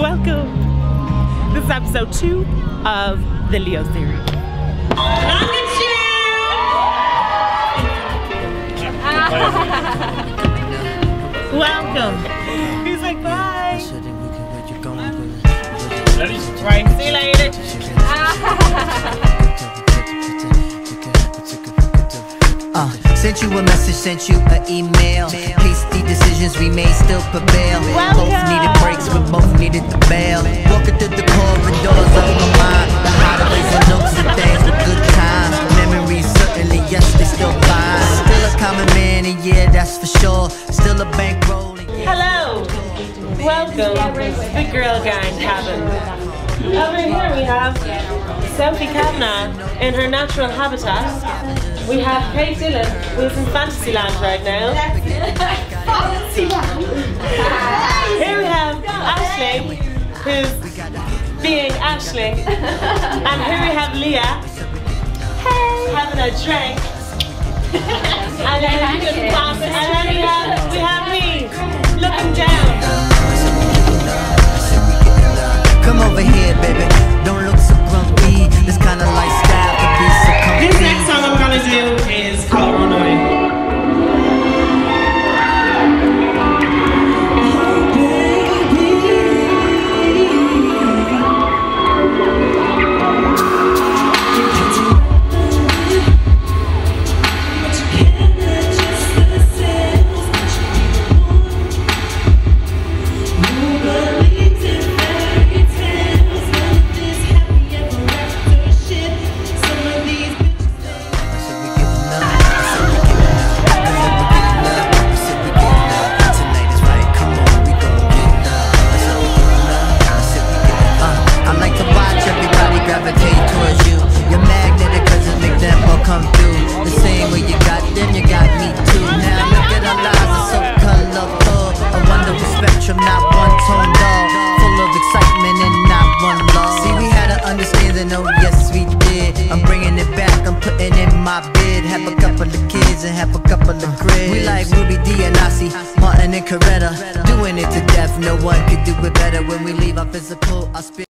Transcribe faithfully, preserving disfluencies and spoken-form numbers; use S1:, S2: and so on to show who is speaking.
S1: welcome. This is episode two of the Leo series. Longitude! Welcome. He's like, bye. Right, see you later.
S2: Uh, sent you a message, sent you an email. Hasty decisions we made still prevail. Both needed breaks, we both needed the bail. Walking through the corridors of my mind, the hideaways and nooks and things were good times. Memories certainly, yes, they still fine. Still a common man, and yeah, that's for sure. Still a bankroll.
S1: Hello, welcome to the Girl Gang cabin. Over here we have Sophie Kavanagh in her natural habitat. We have Kate Dillon, who's in Fantasyland right now. Here we have Ashley, who's being Ashley. And here we have Leah, hey, having a drink. And then, and then we, have, we have me, looking down.
S2: Come over here, baby. Don't look so grumpy. This kind of lifestyle could be so comfy.
S1: This next song I'm gonna do is called Runaway. I'm bringing it back, I'm putting in my bid. Have a couple of kids and have a couple of cribs. We like Ruby D and Nasi, Martin and Coretta. Doing it to death, no one could do it better. When we leave our physical, I spit